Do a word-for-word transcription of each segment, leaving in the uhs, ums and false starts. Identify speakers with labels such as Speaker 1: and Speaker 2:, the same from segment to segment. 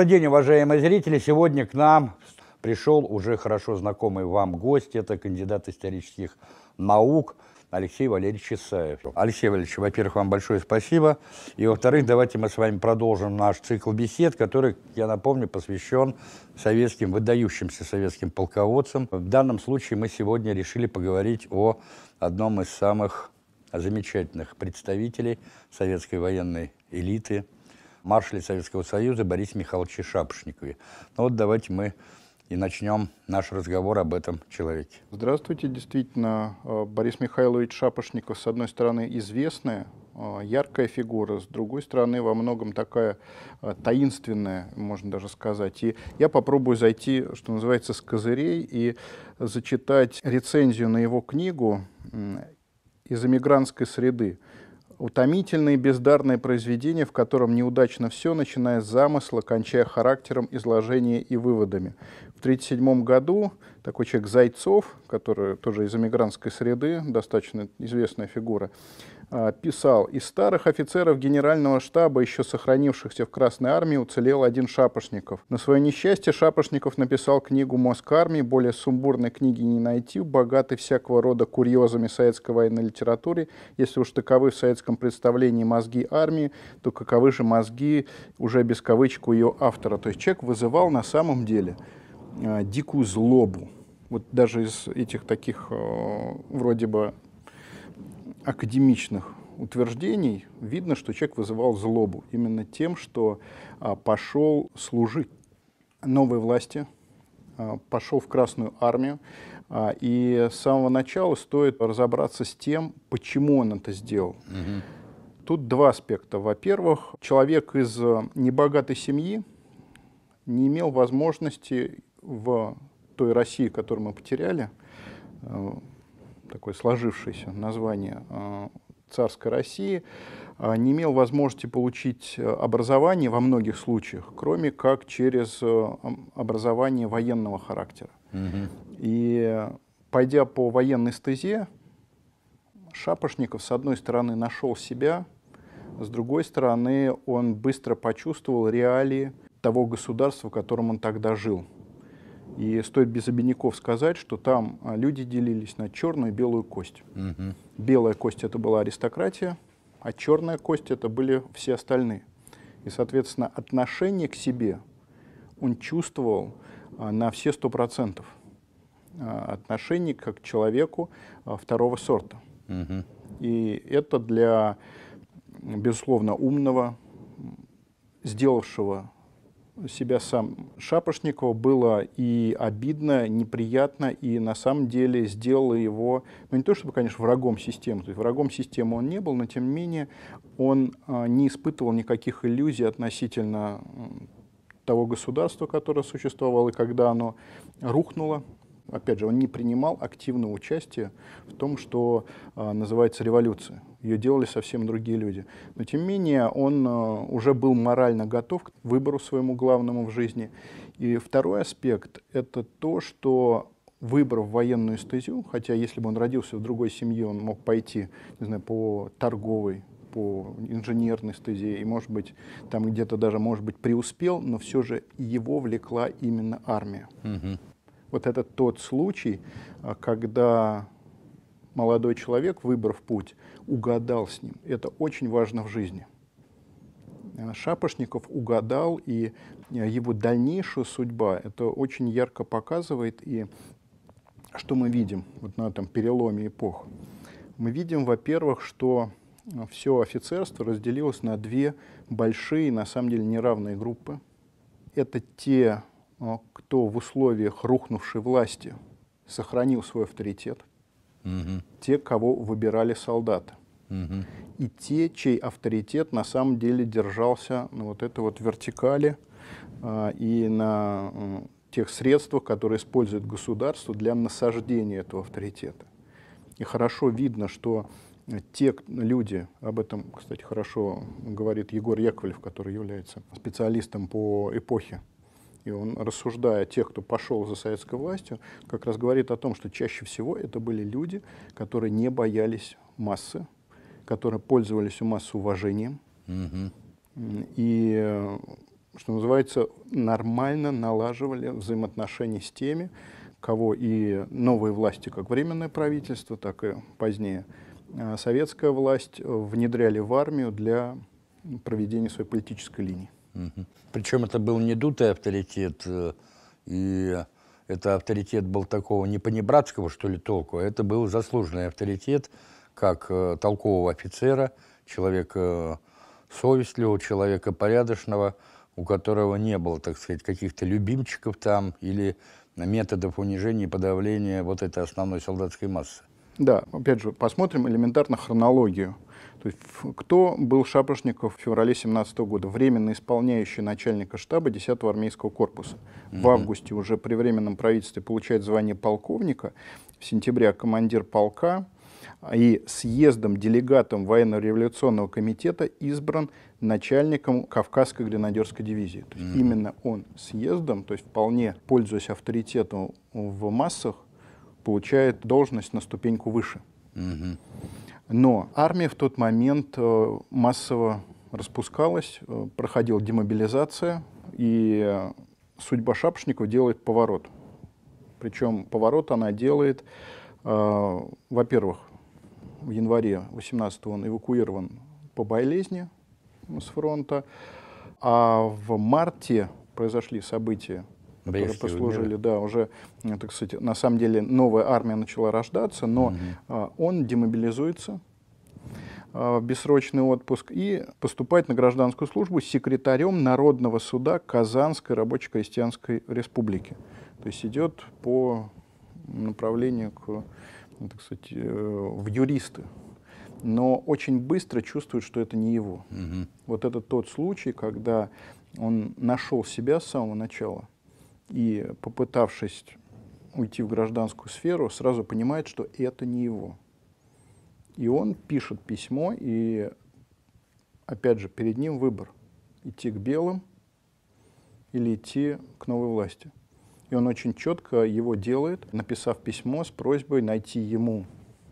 Speaker 1: Добрый день, уважаемые зрители! Сегодня к нам пришел уже хорошо знакомый вам гость. Это кандидат исторических наук Алексей Валерьевич Исаев. Алексей Валерьевич, во-первых, вам большое спасибо. И, во-вторых, давайте мы с вами продолжим наш цикл бесед, который, я напомню, посвящен советским, выдающимся советским полководцам. В данном случае мы сегодня решили поговорить о одном из самых замечательных представителей советской военной элиты, маршале Советского Союза Борисе Михайловиче Шапошникове. Ну вот давайте мы и начнем наш разговор об этом человеке.
Speaker 2: Здравствуйте. Действительно, Борис Михайлович Шапошников, с одной стороны, известная, яркая фигура, с другой стороны, во многом такая таинственная, можно даже сказать. И я попробую зайти, что называется, с козырей и зачитать рецензию на его книгу «Из эмигрантской среды». Утомительное и бездарное произведение, в котором неудачно все, начиная с замысла, кончая характером, изложения и выводами. В тысяча девятьсот тридцать седьмом году такой человек Зайцов, который тоже из эмигрантской среды, достаточно известная фигура, писал: «Из старых офицеров генерального штаба, еще сохранившихся в Красной армии, уцелел один Шапошников. На свое несчастье Шапошников написал книгу «Мозг армии». Более сумбурной книги не найти, богатой всякого рода курьезами советской военной литературы. Если уж таковы в советском представлении мозги армии, то каковы же мозги, уже без кавычек, у ее автора». То есть человек вызывал на самом деле э, дикую злобу. Вот даже из этих таких э, вроде бы академичных утверждений видно, что человек вызывал злобу именно тем, что а, пошел служить новой власти, а, пошел в Красную армию. А, и с самого начала стоит разобраться с тем, почему он это сделал. Mm-hmm. Тут два аспекта. Во-первых, человек из небогатой семьи не имел возможности в той России, которую мы потеряли, такое сложившееся название царской России, не имел возможности получить образование во многих случаях, кроме как через образование военного характера. Mm-hmm. И пойдя по военной стезе, Шапошников, с одной стороны, нашел себя, с другой стороны, он быстро почувствовал реалии того государства, в котором он тогда жил. И стоит без обиняков сказать, что там люди делились на черную и белую кость. Mm-hmm. Белая кость — это была аристократия, а черная кость — это были все остальные. И, соответственно, отношение к себе он чувствовал а, на все сто процентов. А, отношение как к человеку а, второго сорта. Mm-hmm. И это для, безусловно, умного, сделавшего себя сам Шапошникова было и обидно, неприятно, и на самом деле сделало его, ну не то чтобы, конечно, врагом системы, то есть врагом системы он не был, но тем не менее он а, не испытывал никаких иллюзий относительно того государства, которое существовало, и когда оно рухнуло, опять же, он не принимал активного участия в том, что а, называется революция. Ее делали совсем другие люди. Но, тем не менее, он а, уже был морально готов к выбору своему главному в жизни. И второй аспект — это то, что, выбрав военную стезю, хотя если бы он родился в другой семье, он мог пойти, не знаю, по торговой, по инженерной стезе, и, может быть, там где-то даже, может быть, преуспел, но все же его влекла именно армия. Mm-hmm. Вот это тот случай, когда молодой человек, выбрав путь, угадал с ним. Это очень важно в жизни. Шапошников угадал, и его дальнейшая судьба это очень ярко показывает. И что мы видим вот на этом переломе эпох? Мы видим, во-первых, что все офицерство разделилось на две большие, на самом деле, неравные группы. Это те, кто в условиях рухнувшей власти сохранил свой авторитет, mm-hmm. те, кого выбирали солдаты, mm-hmm. и те, чей авторитет на самом деле держался на вот этой вот вертикали а, и на а, тех средствах, которые использует государство для насаждения этого авторитета. И хорошо видно, что те люди, об этом, кстати, хорошо говорит Егор Яковлев, который является специалистом по эпохе, и он, рассуждая о тех, кто пошел за советской властью, как раз говорит о том, что чаще всего это были люди, которые не боялись массы, которые пользовались у массы уважением. Mm-hmm. И что называется, нормально налаживали взаимоотношения с теми, кого и новые власти, как Временное правительство, так и позднее советская власть, внедряли в армию для проведения своей политической линии.
Speaker 1: Угу. Причем это был не дутый авторитет, и это авторитет был такого не понебратского, что ли, толку, а это был заслуженный авторитет, как толкового офицера, человека совестливого, человека порядочного, у которого не было, так сказать, каких-то любимчиков там или методов унижения и подавления вот этой основной солдатской массы.
Speaker 2: Да, опять же, посмотрим элементарно хронологию. То есть, кто был Шапошников в феврале семнадцатого года? Временно исполняющий начальника штаба десятого армейского корпуса. Mm-hmm. В августе уже при Временном правительстве получает звание полковника, в сентябре командир полка, и съездом, делегатом военно-революционного комитета избран начальником Кавказской гренадерской дивизии. То есть mm-hmm. именно он съездом, то есть вполне пользуясь авторитетом в массах, получает должность на ступеньку выше. Mm-hmm. Но армия в тот момент массово распускалась, проходила демобилизация, и судьба Шапошникова делает поворот. Причем поворот она делает, э, во-первых, в январе восемнадцатого он эвакуирован по болезни с фронта, а в марте произошли события, которые
Speaker 1: Брестские
Speaker 2: послужили,
Speaker 1: миры.
Speaker 2: да, уже, так сказать, на самом деле новая армия начала рождаться, но угу. э, он демобилизуется э, в бессрочный отпуск и поступает на гражданскую службу секретарем Народного суда Казанской рабоче-крестьянской республики. То есть идет по направлению к, так сказать, в юристы. Но очень быстро чувствует, что это не его. Угу. Вот это тот случай, когда он нашел себя с самого начала и, попытавшись уйти в гражданскую сферу, сразу понимает, что это не его. И он пишет письмо, и, опять же, перед ним выбор: идти к белым или идти к новой власти. И он очень четко его делает, написав письмо с просьбой найти ему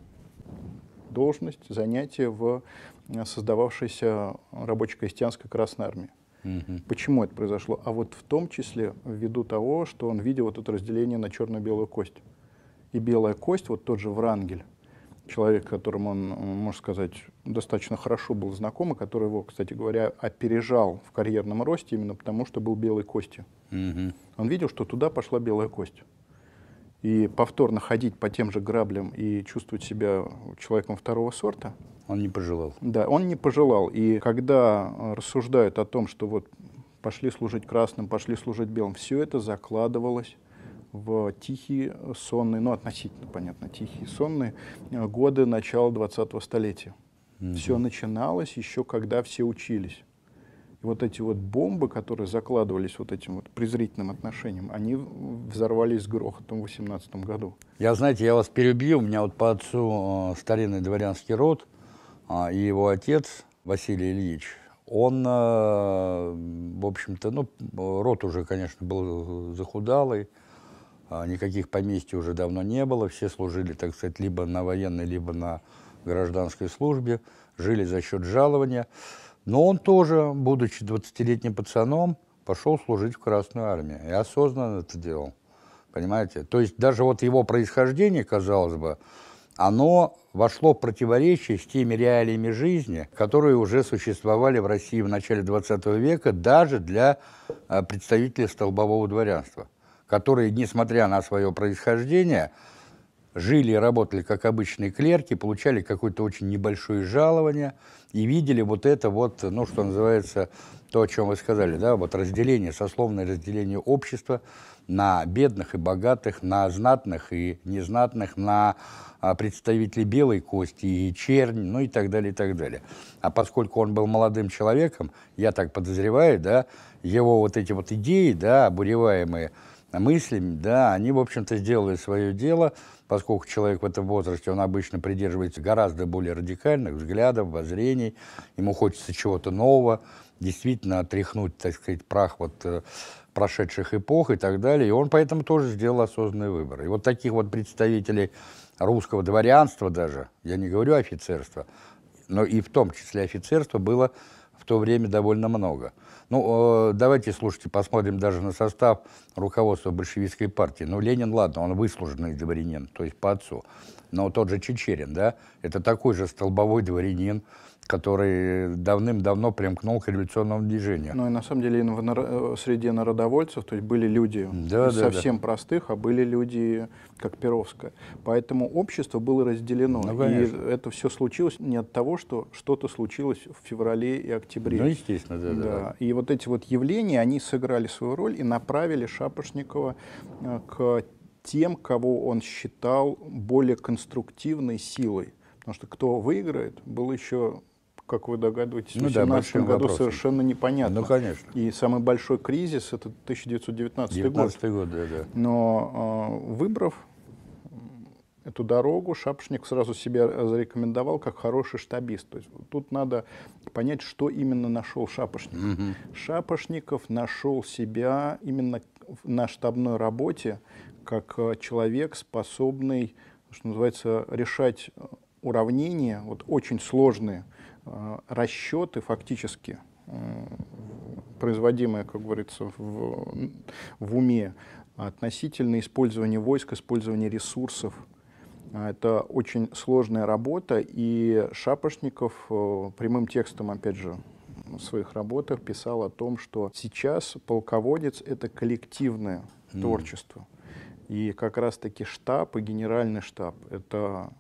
Speaker 2: должность, занятие в создававшейся рабоче-крестьянской Красной Армии. Mm-hmm. Почему это произошло? А вот в том числе ввиду того, что он видел вот это разделение на черно-белую кость. И белая кость, вот тот же Врангель, человек, которым он, можно сказать, достаточно хорошо был знаком, и который его, кстати говоря, опережал в карьерном росте именно потому, что был белой костью. Mm-hmm. Он видел, что туда пошла белая кость. И повторно ходить по тем же граблям и чувствовать себя человеком второго сорта
Speaker 1: он не пожелал.
Speaker 2: Да, он не пожелал. И когда рассуждают о том, что вот пошли служить красным, пошли служить белым, все это закладывалось в тихие, сонные, ну, относительно, понятно, тихие, сонные годы начала двадцатого столетия. Mm-hmm. Все начиналось еще, когда все учились. И вот эти вот бомбы, которые закладывались вот этим вот презрительным отношением, они взорвались с грохотом в восемнадцатом году.
Speaker 1: Я, знаете, я вас перебью. У меня вот по отцу э, старинный дворянский род, э, и его отец Василий Ильич, он, э, в общем-то, ну, род уже, конечно, был захудалый, э, никаких поместьй уже давно не было, все служили, так сказать, либо на военной, либо на гражданской службе, жили за счет жалования. Но он тоже, будучи двадцатилетним пацаном, пошел служить в Красную армию. И осознанно это делал. Понимаете? То есть даже вот его происхождение, казалось бы, оно вошло в противоречие с теми реалиями жизни, которые уже существовали в России в начале двадцатого века даже для представителей столбового дворянства, которые, несмотря на свое происхождение, жили и работали как обычные клерки, получали какое-то очень небольшое жалование и видели вот это вот, ну, что называется, то, о чем вы сказали, да, вот разделение, сословное разделение общества на бедных и богатых, на знатных и незнатных, на а, представителей белой кости и чернь, ну и так далее, и так далее. А поскольку он был молодым человеком, я так подозреваю, да, его вот эти вот идеи, да, обуреваемые мыслями, да, они, в общем-то, сделали свое дело, поскольку человек в этом возрасте, он обычно придерживается гораздо более радикальных взглядов, воззрений, ему хочется чего-то нового, действительно отряхнуть, так сказать, прах вот э, прошедших эпох и так далее, и он поэтому тоже сделал осознанный выбор. И вот таких вот представителей русского дворянства даже, я не говорю офицерства, но и в том числе офицерства было в то время довольно много. Ну, э, давайте, слушайте, посмотрим даже на состав руководства большевистской партии. Ну, Ленин, ладно, он выслуженный дворянин, то есть по отцу. Но тот же Чичерин, да, это такой же столбовой дворянин, который давным-давно примкнул к революционному движению.
Speaker 2: Ну и на самом деле в нар- среди народовольцев, то есть были люди
Speaker 1: Да,
Speaker 2: из
Speaker 1: да,
Speaker 2: совсем
Speaker 1: да.
Speaker 2: простых, а были люди как Перовская. Поэтому общество было разделено.
Speaker 1: Ну,
Speaker 2: и
Speaker 1: конечно.
Speaker 2: это все случилось не от того, что что-то случилось в феврале и октябре.
Speaker 1: Ну, естественно, да, да,
Speaker 2: Да.
Speaker 1: да.
Speaker 2: И вот эти вот явления, они сыграли свою роль и направили Шапошникова э, к тем, кого он считал более конструктивной силой. Потому что кто выиграет, был еще, как вы догадываетесь, в
Speaker 1: Ну да,
Speaker 2: восемнадцатом
Speaker 1: большим
Speaker 2: году
Speaker 1: вопросом.
Speaker 2: совершенно непонятно.
Speaker 1: Ну, конечно.
Speaker 2: И самый большой кризис — это тысяча девятьсот девятнадцатый год.
Speaker 1: девятнадцатый год, да, да.
Speaker 2: Но э, выбрав эту дорогу, Шапошников сразу себя зарекомендовал как хороший штабист. То есть тут надо понять, что именно нашел Шапошников.
Speaker 1: Мгм.
Speaker 2: Шапошников нашел себя именно на штабной работе как э, человек, способный, что называется, решать уравнения, вот очень сложные э, расчеты фактически, э, производимые, как говорится, в, в уме относительно использования войск, использования ресурсов. А, Это очень сложная работа, и Шапошников э, прямым текстом, опять же, в своих работах писал о том, что сейчас полководец — это коллективное
Speaker 1: Мгм.
Speaker 2: творчество. И как раз-таки штаб и генеральный штаб — это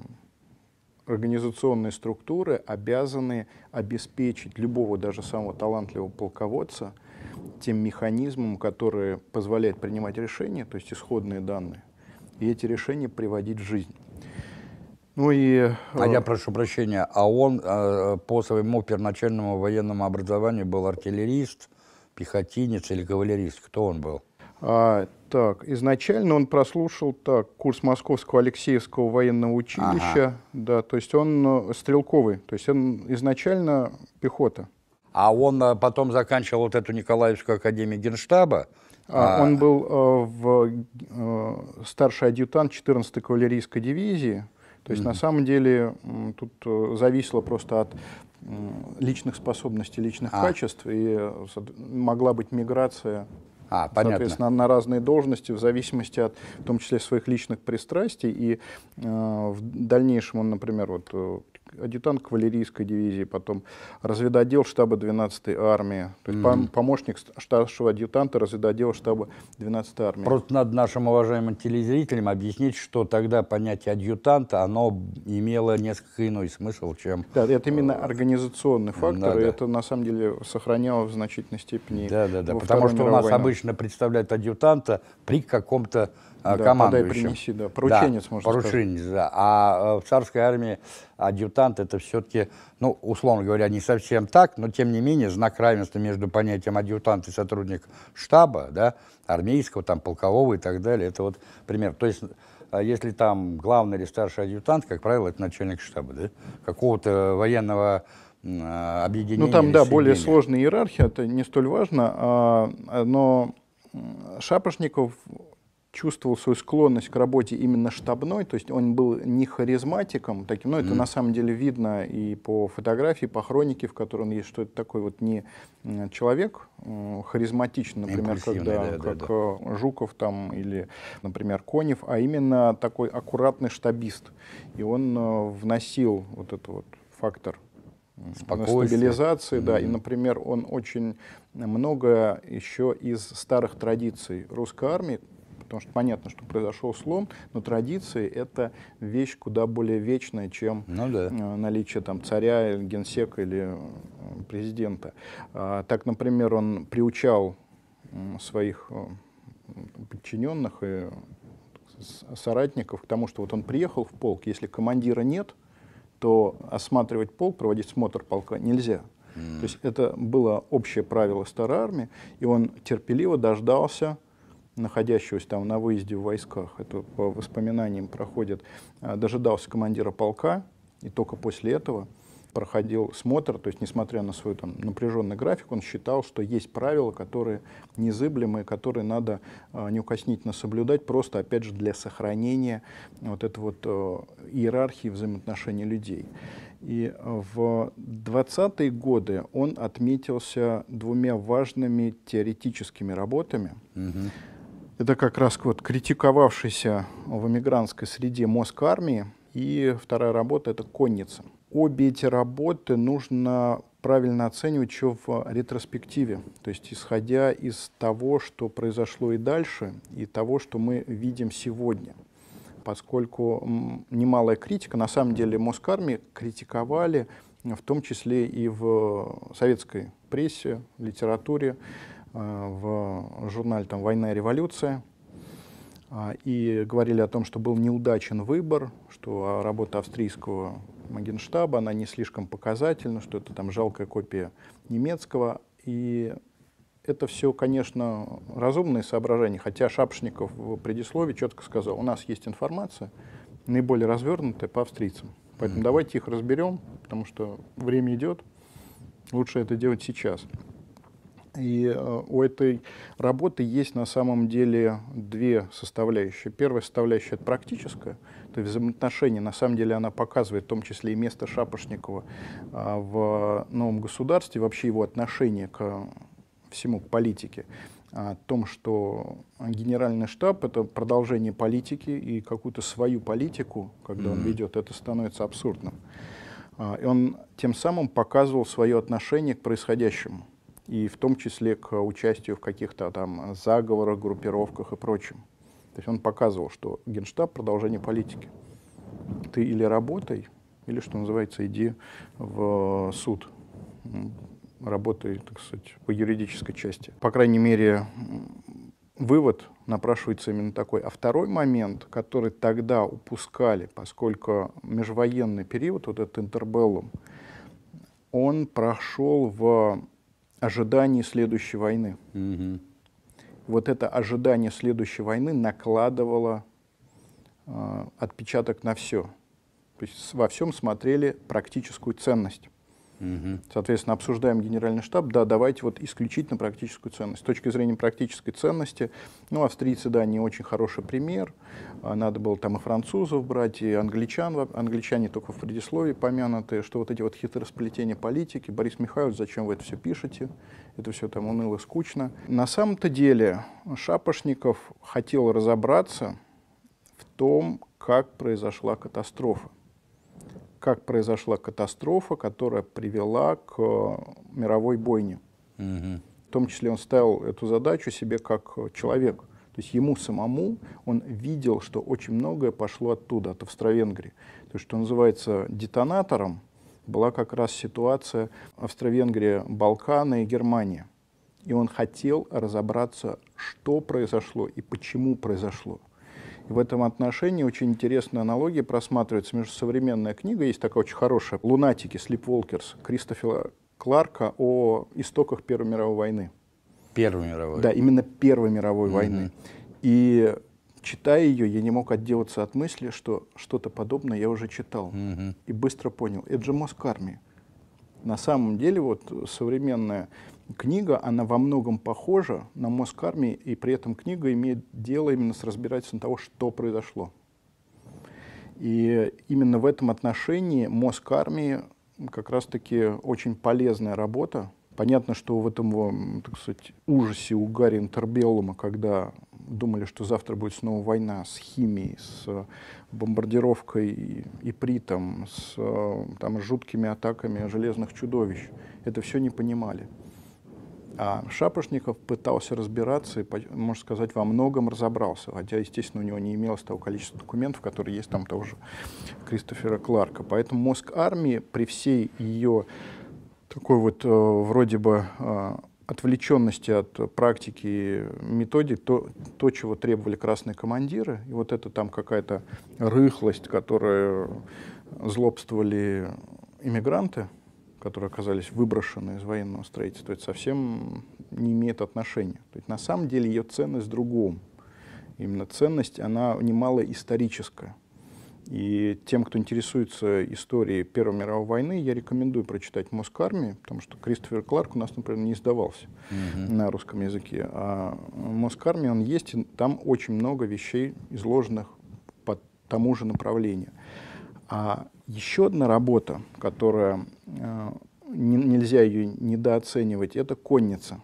Speaker 2: организационные структуры, обязаны обеспечить любого, даже самого талантливого полководца тем механизмом, который позволяет принимать решения, то есть исходные данные, и эти решения приводить в жизнь. Ну и,
Speaker 1: А
Speaker 2: э,
Speaker 1: я прошу прощения, а он э, по своему первоначальному военному образованию был артиллерист, пехотинец или кавалерист? Кто он был?
Speaker 2: а, так, изначально он прослушал так, курс Московского Алексеевского военного училища, да, то есть он э, стрелковый, то есть он изначально пехота.
Speaker 1: А он э, потом заканчивал вот эту Николаевскую академию Генштаба.
Speaker 2: А,
Speaker 1: а,
Speaker 2: Он был э, в, э, старший адъютант четырнадцатой кавалерийской дивизии. То есть на самом деле м, тут э, зависело просто от м, личных способностей, личных
Speaker 1: А.
Speaker 2: качеств, и э, сот- могла быть миграция,
Speaker 1: а, понятно.
Speaker 2: соответственно, на разные должности в зависимости от, в том числе, своих личных пристрастий. И э, в дальнейшем он, например, вот э, адъютант кавалерийской дивизии, потом разведотдел штаба двенадцатой армии, то есть пом- помощник ст- старшего адъютанта разведотдела штаба двенадцатой армии.
Speaker 1: Просто надо нашим уважаемым телезрителям объяснить, что тогда понятие адъютанта, оно имело несколько иной смысл, чем...
Speaker 2: Да, это именно организационный фактор,
Speaker 1: да,
Speaker 2: и
Speaker 1: да.
Speaker 2: это на самом деле сохранялось в значительной степени.
Speaker 1: Да, да, да,
Speaker 2: во
Speaker 1: потому
Speaker 2: Вторую
Speaker 1: что у
Speaker 2: мировую
Speaker 1: нас
Speaker 2: войну.
Speaker 1: обычно представляют адъютанта при каком-то а,
Speaker 2: Да,
Speaker 1: командующем.
Speaker 2: подай, принеси, да, порученец,
Speaker 1: Да,
Speaker 2: можно сказать.
Speaker 1: порученец, да. А э, в царской армии адъютант это все-таки, ну, условно говоря, не совсем так, но тем не менее знак равенства между понятием адъютант и сотрудник штаба, да, армейского, там, полкового и так далее, это вот пример. То есть, а если там главный или старший адъютант, как правило, это начальник штаба, да, какого-то военного м, а, объединения.
Speaker 2: Ну там,
Speaker 1: или
Speaker 2: да, более
Speaker 1: соединения.
Speaker 2: сложная иерархия, это не столь важно, а, но м, Шапошников чувствовал свою склонность к работе именно штабной, то есть он был не харизматиком таким, но это
Speaker 1: Мгм.
Speaker 2: на самом деле видно и по фотографии, по хронике, в которой он есть, что это такой вот не м, человек м, харизматичный, например,
Speaker 1: Импульсивный,
Speaker 2: когда,
Speaker 1: да, да,
Speaker 2: как
Speaker 1: да.
Speaker 2: э, Жуков там или, например, Конев, а именно такой аккуратный штабист. И он э, вносил вот этот вот фактор м,
Speaker 1: Спокойствие.
Speaker 2: стабилизации, да, и,
Speaker 1: Мгм.
Speaker 2: например, он очень много еще из старых традиций русской армии, потому что понятно, что произошел слом, но традиции — это вещь куда более вечная, чем
Speaker 1: Ну да.
Speaker 2: э, наличие там царя, или генсека или э, президента. А, так, например, он приучал м, своих э, подчиненных и с- соратников к тому, что вот он приехал в полк, если командира нет, то осматривать полк, проводить смотр полка нельзя. То есть это было общее правило старой армии, и он терпеливо дождался находящегося там на выезде в войсках, это по воспоминаниям проходит, а, дожидался командира полка, и только после этого проходил смотр, то есть, несмотря на свой там напряженный график, он считал, что есть правила, которые незыблемые, которые надо э, неукоснительно соблюдать, просто, опять же, для сохранения вот этой вот э, иерархии взаимоотношений людей. И в двадцатые годы он отметился двумя важными теоретическими работами.
Speaker 1: Мгм.
Speaker 2: Это как раз вот критиковавшийся в эмигрантской среде мозг армии, и вторая работа — это конница. Обе эти работы нужно правильно оценивать еще в ретроспективе, то есть исходя из того, что произошло и дальше, и того, что мы видим сегодня. Поскольку м, немалая критика, на самом деле мозг армии критиковали в том числе и в советской прессе, литературе, э, в журнале там, «Война и революция», э, и говорили о том, что был неудачен выбор, что работа австрийского генштаба, она не слишком показательна, что это там жалкая копия немецкого. И это все, конечно, разумные соображения, хотя Шапошников в предисловии четко сказал, у нас есть информация, наиболее развернутая по австрийцам. Поэтому mm-hmm. давайте их разберем, потому что время идет, лучше это делать сейчас. И э, у этой работы есть на самом деле две составляющие. Первая составляющая — это практическая, то есть взаимоотношения. На самом деле она показывает в том числе и место Шапошникова э, в новом государстве, вообще его отношение к всему, к политике. О том, что генеральный штаб — это продолжение политики, и какую-то свою политику, когда mm-hmm. он ведет, это становится абсурдным. Э, и он тем самым показывал свое отношение к происходящему, и в том числе к участию в каких-то там заговорах, группировках и прочем. То есть он показывал, что Генштаб — продолжение политики. Ты или работай, или, что называется, иди в суд, работай, так сказать, по юридической части. По крайней мере, вывод напрашивается именно такой. А второй момент, который тогда упускали, поскольку межвоенный период, вот этот интербеллум, он прошел в ожидании следующей войны. Mm-hmm. Вот это ожидание следующей войны накладывало э, отпечаток на все. То есть во всем смотрели практическую ценность. Mm-hmm. Соответственно, обсуждаем генеральный штаб, да, давайте вот исключительно практическую ценность. С точки зрения практической ценности, ну, австрийцы, да, не очень хороший пример. Надо было там и французов брать, и англичан. Англичане только в предисловии помянуты, что вот эти вот хитросплетения политики. Борис Михайлович, зачем вы это все пишете? Это все там уныло, скучно. На самом-то деле Шапошников хотел разобраться в том, как произошла катастрофа. Как произошла катастрофа, которая привела к мировой бойне. Mm-hmm. В том числе он ставил эту задачу себе как человек. То есть ему самому он видел, что очень многое пошло оттуда, от Австро-Венгрии. То есть, что называется, детонатором была как раз ситуация Австро-Венгрия, Балканы и Германия. И он хотел разобраться, что произошло и почему произошло. И в этом отношении очень интересная аналогия просматривается между современная книга, есть такая очень хорошая, «Лунатики», «Sleepwalkers» Кристофера Кларка о истоках Первой мировой войны.
Speaker 1: Первой мировой?
Speaker 2: Да, именно Первой мировой mm-hmm. войны. И читая ее, я не мог отделаться от мысли, что что-то подобное я уже читал. Mm-hmm. И быстро понял, это же мозг армии. На самом деле вот современная книга, она во многом похожа на мозг армии, и при этом книга имеет дело именно с разбирательством того, что произошло. И именно в этом отношении мозг армии как раз-таки очень полезная работа. Понятно, что в этом, так сказать, ужасе у Гарри Интербеллума, когда думали, что завтра будет снова война с химией, с бомбардировкой и ипритом, с там, жуткими атаками железных чудовищ, это все не понимали. А Шапошников пытался разбираться и, можно сказать, во многом разобрался, хотя, естественно, у него не имелось того количества документов, которые есть там тоже Кристофера Кларка. Поэтому мозг армии при всей ее такой вот э, вроде бы э, отвлеченности от практики и методик, то, то, чего требовали красные командиры, и вот это там какая-то рыхлость, которой злобствовали иммигранты, которые оказались выброшены из военного строительства, это совсем не имеет отношения. То есть на самом деле ее ценность в другом. Именно ценность, она немало историческая. И тем, кто интересуется историей Первой мировой войны, я рекомендую прочитать «Мозг армии», потому что Кристофер Кларк у нас, например, не издавался mm-hmm. на русском языке. А «Мозг армии», он есть, и там очень много вещей, изложенных по тому же направлению. А еще одна работа, которая, э, не, нельзя ее недооценивать, это «Конница»,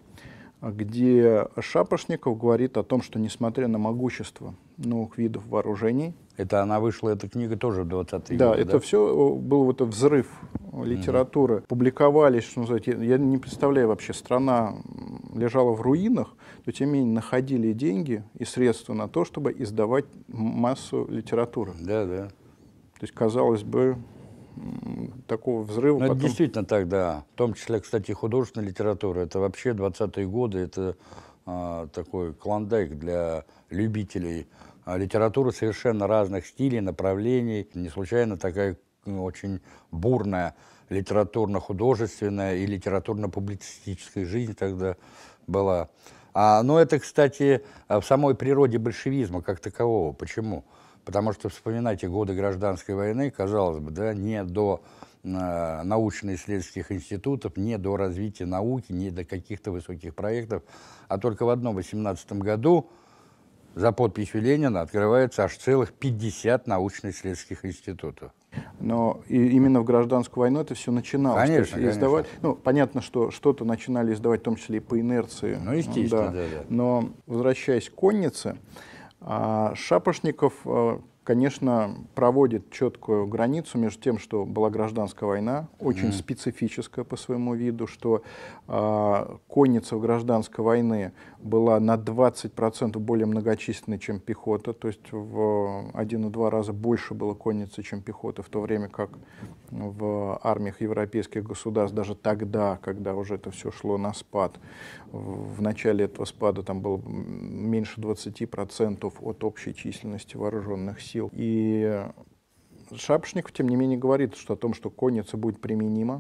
Speaker 2: где Шапошников говорит о том, что несмотря на могущество новых видов вооружений.
Speaker 1: Это она вышла, эта книга тоже в двадцатые
Speaker 2: да,
Speaker 1: годы,
Speaker 2: это
Speaker 1: да?
Speaker 2: все был вот этот взрыв литературы. Mm-hmm. Публиковались, что называется, я не представляю вообще, страна лежала в руинах, но тем не менее находили деньги и средства на то, чтобы издавать массу литературы.
Speaker 1: Да, да.
Speaker 2: То есть, казалось бы, такого взрыва.
Speaker 1: Ну,
Speaker 2: потом...
Speaker 1: это действительно так, да. В том числе, кстати, художественная литература. Это вообще двадцатые годы, это а, такой клондайк для любителей а, литературы совершенно разных стилей, направлений. Не случайно такая ну, очень бурная литературно-художественная и литературно-публицистическая жизнь тогда была. А, но это, кстати, в самой природе большевизма как такового. Почему? Потому что вспоминайте годы гражданской войны, казалось бы, да, не до э, научно-исследовательских институтов, не до развития науки, не до каких-то высоких проектов, а только в одном восемнадцатом году за подписью Ленина открывается аж целых пятьдесят научно-исследовательских институтов.
Speaker 2: Но и именно в гражданскую войну это все начиналось.
Speaker 1: Конечно,
Speaker 2: есть, издавать,
Speaker 1: конечно.
Speaker 2: Ну, понятно, что что-то начинали издавать, в том числе и по инерции.
Speaker 1: Ну, естественно,
Speaker 2: да.
Speaker 1: да, да.
Speaker 2: Но, возвращаясь к «Коннице», Шапошников, конечно, проводит четкую границу между тем, что была гражданская война, очень mm. специфическая по своему виду, что э, конница в гражданской войне была на двадцать процентов более многочисленной, чем пехота, то есть в один-два раза больше было конницы, чем пехота, в то время как в армиях европейских государств даже тогда, когда уже это все шло на спад, в начале этого спада там было меньше двадцати процентов от общей численности вооруженных сил. И Шапошников, тем не менее, говорит что о том, что конница будет применима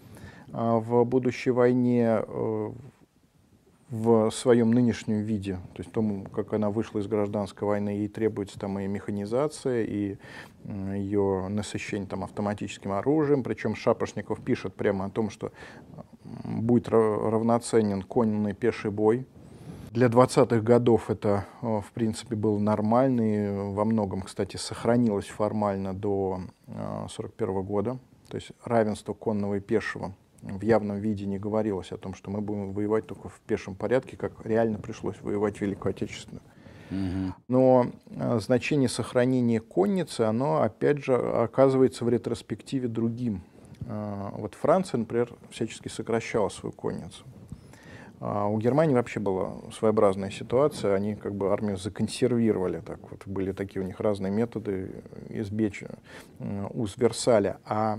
Speaker 2: в будущей войне в своем нынешнем виде, то есть тому, как она вышла из гражданской войны, ей требуется там и механизация, и ее насыщение там автоматическим оружием. Причем Шапошников пишет прямо о том, что будет равноценен конный пеший бой. Для двадцатых годов это, в принципе, было нормально, и во многом, кстати, сохранилось формально до сорок первого года. То есть равенство конного и пешего в явном виде не говорилось о том, что мы будем воевать только в пешем порядке, как реально пришлось воевать в Великую Отечественную. Mm-hmm. Но а, значение сохранения конницы, оно, опять же, оказывается в ретроспективе другим. А, вот Франция, например, всячески сокращала свою конницу. А у Германии вообще была своеобразная ситуация, они как бы армию законсервировали, так вот, были такие у них разные методы избечь э, уз Версаля. А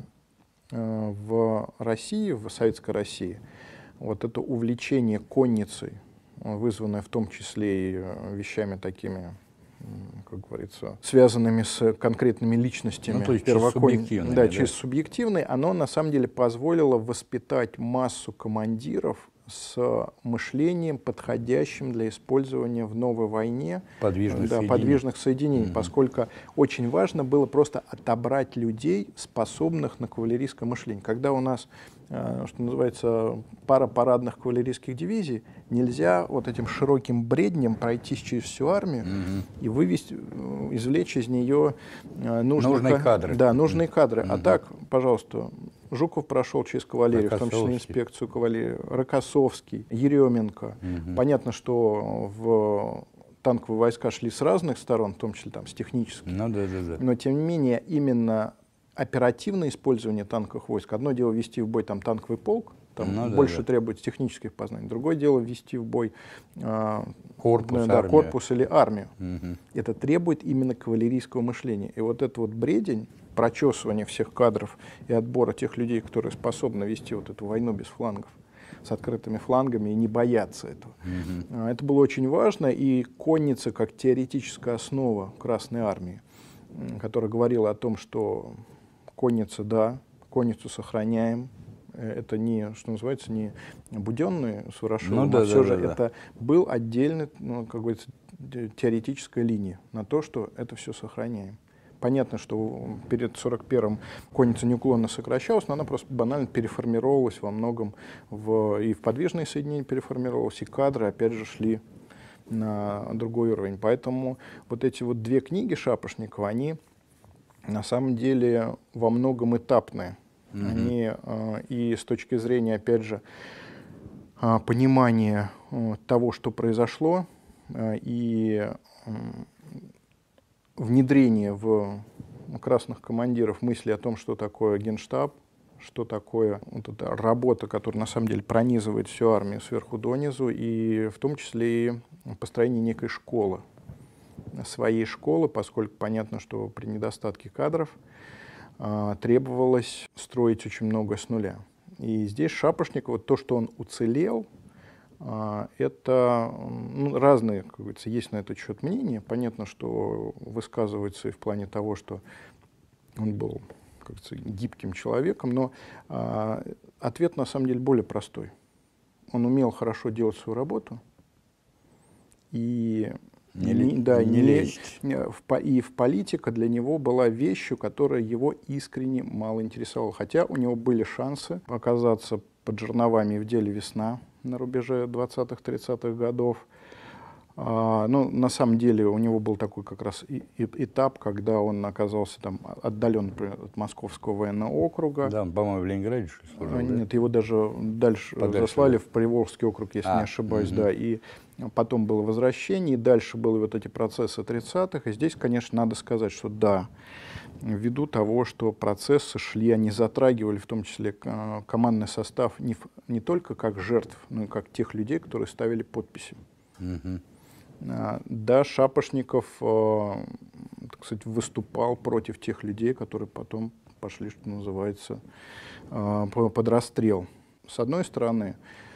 Speaker 2: э, в России, в советской России, вот это увлечение конницей, вызванное в том числе и вещами такими, как говорится, связанными с конкретными личностями,
Speaker 1: ну, то есть
Speaker 2: первокон...
Speaker 1: субъективными,
Speaker 2: да,
Speaker 1: да,
Speaker 2: чисто субъективной, оно на самом деле позволило воспитать массу командиров с мышлением, подходящим для использования в новой войне
Speaker 1: подвижных
Speaker 2: да,
Speaker 1: соединений,
Speaker 2: подвижных соединений
Speaker 1: угу.
Speaker 2: поскольку очень важно было просто отобрать людей, способных на кавалерийское мышление. Когда у нас, что называется, пара парадных кавалерийских дивизий, нельзя вот этим широким бреднем пройтись через всю армию угу. и вывести, извлечь из нее нужные,
Speaker 1: нужные кадры.
Speaker 2: Да, нужные кадры.
Speaker 1: Угу.
Speaker 2: А так, пожалуйста, Жуков прошел через кавалерию, в том числе инспекцию кавалерии, Рокоссовский, Еременко. Угу. Понятно, что в танковые войска шли с разных сторон, в том числе там, с технических.
Speaker 1: Ну, да, да, да.
Speaker 2: Но, тем не менее, именно оперативное использование танковых войск. Одно дело ввести в бой там, танковый полк, там ну, больше да, да. требуется технических познаний. Другое дело ввести в бой э,
Speaker 1: корпус,
Speaker 2: да, корпус или армию.
Speaker 1: Угу.
Speaker 2: Это требует именно кавалерийского мышления. И вот этот вот бредень, прочесывание всех кадров и отбора тех людей, которые способны вести вот эту войну без флангов, с открытыми флангами и не бояться этого. Mm-hmm. Это было очень важно, и конница как теоретическая основа Красной Армии, которая говорила о том, что конница, да, конницу сохраняем, это не, что называется, не Буденные с Ворошиловым, ну, да, а все да, же да, это да. был отдельный, ну, как говорится, теоретическая линия на то, что это все сохраняем. понятно, что перед сорок первым конница неуклонно сокращалась, но она просто банально переформировалась во многом, в, и в подвижные соединения переформировалась, и кадры, опять же, шли на другой уровень. Поэтому вот эти вот две книги Шапошникова, они на самом деле во многом этапные. Mm-hmm. Они э, и с точки зрения, опять же, э, понимания э, того, что произошло, э, и э, внедрения в красных командиров мысли о том, что такое генштаб, что такое вот эта работа, которая на самом деле пронизывает всю армию сверху донизу, и в том числе и построение некой школы, своей школы, поскольку понятно, что при недостатке кадров э, требовалось строить очень многое с нуля. И здесь Шапошников, вот то, что он уцелел, э, это ну, разные, как говорится, есть на этот счет мнения. Понятно, что высказывается и в плане того, что он был, как говорится, гибким человеком, но э, ответ на самом деле более простой. Он умел хорошо делать свою работу, и
Speaker 1: не,
Speaker 2: не, да,
Speaker 1: не
Speaker 2: не,
Speaker 1: лезть.
Speaker 2: В, и в политика для него была вещью, которая его искренне мало интересовала. Хотя у него были шансы оказаться под жерновами в деле «Весна» на рубеже двадцатых-тридцатых годов. А, ну, на самом деле у него был такой как раз и, и, этап, когда он оказался там отдален от Московского военного округа.
Speaker 1: Да, он, по-моему, в Ленинграде служил,
Speaker 2: а,
Speaker 1: да?
Speaker 2: Нет, его даже дальше
Speaker 1: Подальше,
Speaker 2: заслали
Speaker 1: да?
Speaker 2: в Приволжский округ, если
Speaker 1: а,
Speaker 2: не ошибаюсь,
Speaker 1: угу.
Speaker 2: да, и потом было возвращение, и дальше были вот эти процессы тридцатых, и здесь, конечно, надо сказать, что да, ввиду того, что процессы шли, они затрагивали в том числе командный состав не, не только как жертв, но и как тех людей, которые ставили подписи.
Speaker 1: Угу.
Speaker 2: Да, Шапошников, так сказать, выступал против тех людей, которые потом пошли, что называется, под расстрел. С одной стороны,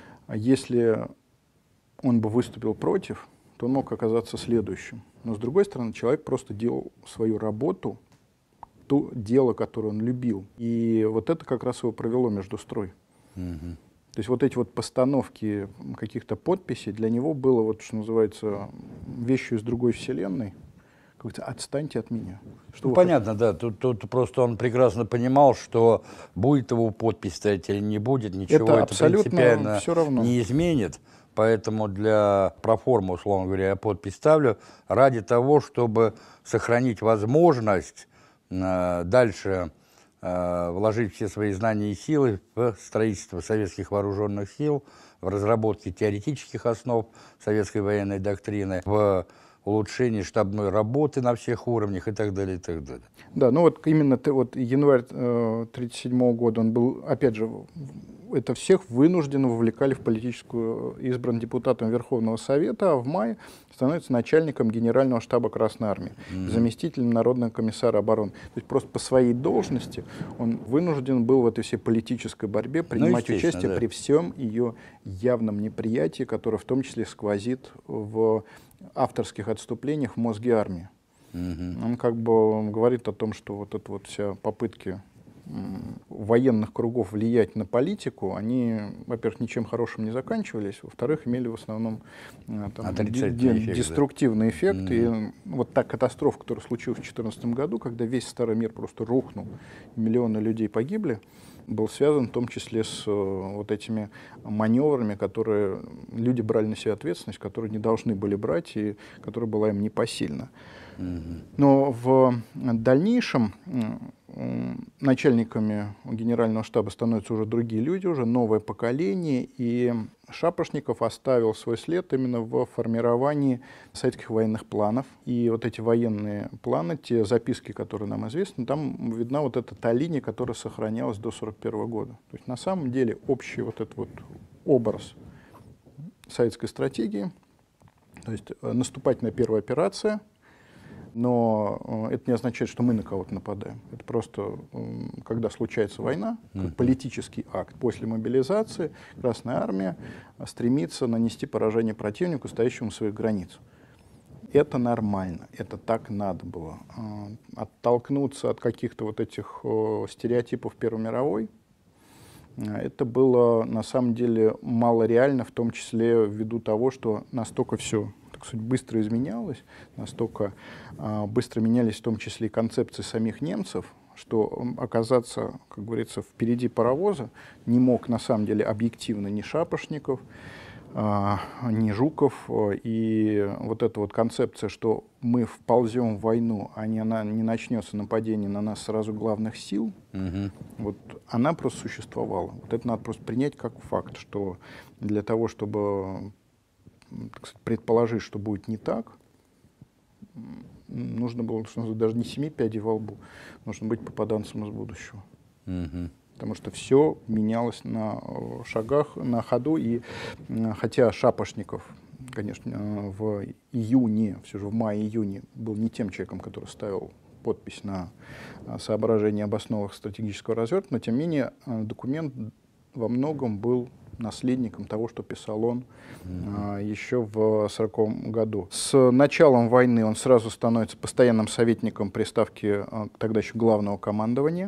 Speaker 2: если он бы выступил против, то он мог оказаться следующим. Но с другой стороны, человек просто делал свою работу, то дело, которое он любил. И вот это как раз его провело между строй.
Speaker 1: Угу.
Speaker 2: То есть вот эти вот постановки каких-то подписей для него было, вот, что называется, вещью из другой вселенной. Как-то отстаньте от меня. Что
Speaker 1: ну, понятно, хотите? Да. Тут, тут просто он прекрасно понимал, что будет его подпись стоять или не будет, ничего это, это принципиально
Speaker 2: все равно.
Speaker 1: Не изменит. Поэтому для проформы, условно говоря, я подпись ставлю ради того, чтобы сохранить возможность э, дальше э, вложить все свои знания и силы в строительство советских вооруженных сил, в разработке теоретических основ советской военной доктрины, в улучшении штабной работы на всех уровнях и так далее, и так далее.
Speaker 2: Да, ну вот именно ты, вот январь тысяча девятьсот тридцать седьмого года, он был, опять же, это всех вынужденно вовлекали в политическую, избран депутатом Верховного Совета, а в мае становится начальником Генерального штаба Красной Армии, mm-hmm. заместителем Народного комиссара обороны. То есть просто по своей должности он вынужден был в этой всей политической борьбе принимать ну, участие да. при всем ее явном неприятии, которое в том числе сквозит в авторских отступлениях в мозге армии. Mm-hmm. Он как бы говорит о том, что вот это вот вся попытки военных кругов влиять на политику, они, во-первых, ничем хорошим не заканчивались, во-вторых, имели в основном там, эффект, деструктивный да. эффект. Mm-hmm. И вот та катастрофа, которая случилась в две тысячи четырнадцатом году, когда весь старый мир просто рухнул, миллионы людей погибли, был связан в том числе с вот этими маневрами, которые люди брали на себя ответственность, которые не должны были брать и которая была им непосильна. Mm-hmm. Но в дальнейшем начальниками генерального штаба становятся уже другие люди, уже новое поколение, и Шапошников оставил свой след именно в формировании советских военных планов. И вот эти военные планы, те записки, которые нам известны, там видна вот эта та линия, которая сохранялась до сорок первого года. То есть на самом деле общий вот этот вот образ советской стратегии, то есть наступательная первая операция, но это не означает, что мы на кого-то нападаем. Это просто, когда случается война, как политический акт. После мобилизации Красная Армия стремится нанести поражение противнику, стоящему у своих границ. Это нормально, это так надо было. Оттолкнуться от каких-то вот этих стереотипов Первой мировой, это было на самом деле мало реально, в том числе ввиду того, что настолько все так сказать, быстро изменялось, настолько а, быстро менялись в том числе и концепции самих немцев, что оказаться, как говорится, впереди паровоза не мог на самом деле объективно ни Шапошников, а, ни Жуков. И вот эта вот концепция, что мы вползем в войну, а не, она, не начнется нападение на нас сразу главных сил, угу. вот она просто существовала. Вот это надо просто принять как факт, что для того, чтобы, так сказать, предположить, что будет не так, нужно было, что даже не семи пядей во лбу, нужно быть попаданцем из будущего. Угу. Потому что все менялось на шагах, на ходу. И хотя Шапошников, конечно, в июне, все же в мае-июне, был не тем человеком, который ставил подпись на соображение об основах стратегического развертывания, но тем не менее документ во многом был наследником того, что писал он mm-hmm. а, еще в сороковом году. С началом войны он сразу становится постоянным советником при ставке а, тогда еще главного командования